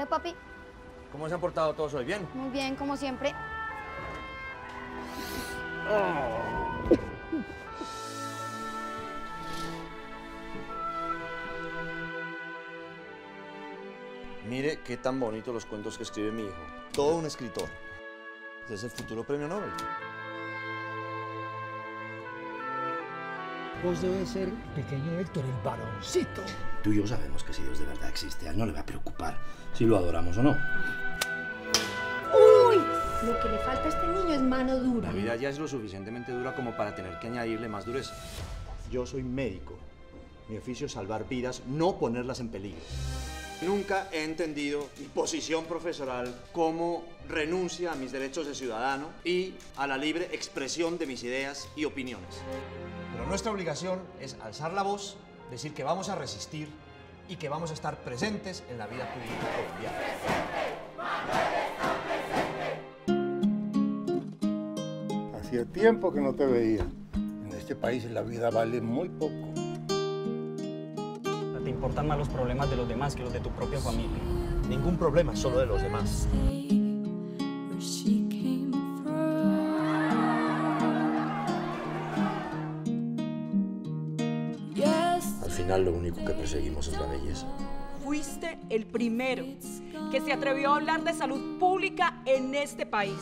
papi. ¿Cómo se han portado todos hoy? ¿Bien? Muy bien, como siempre. Mire qué tan bonitos los cuentos que escribe mi hijo. Todo un escritor. Es el futuro premio Nobel. Vos debes ser pequeño Héctor, el varoncito. Tú y yo sabemos que si Dios de verdad existe, a él no le va a preocupar si lo adoramos o no. ¡Uy! Lo que le falta a este niño es mano dura. La vida ya es lo suficientemente dura como para tener que añadirle más dureza. Yo soy médico. Mi oficio es salvar vidas, no ponerlas en peligro. Nunca he entendido mi posición profesional como renuncia a mis derechos de ciudadano y a la libre expresión de mis ideas y opiniones. Pero nuestra obligación es alzar la voz, decir que vamos a resistir y que vamos a estar presentes en la vida pública colombiana. Hacía tiempo que no te veía. En este país la vida vale muy poco. Te importan más los problemas de los demás que los de tu propia familia. Ningún problema, solo de los demás. Al final lo único que perseguimos es la belleza. Fuiste el primero que se atrevió a hablar de salud pública en este país.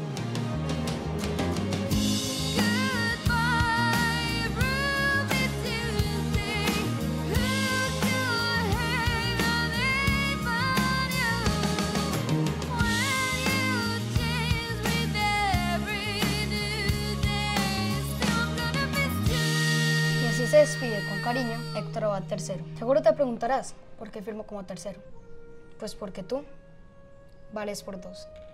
Y así se despide con cariño Héctor Abad III. Seguro te preguntarás, ¿por qué firmo como tercero? Pues porque tú vales por dos.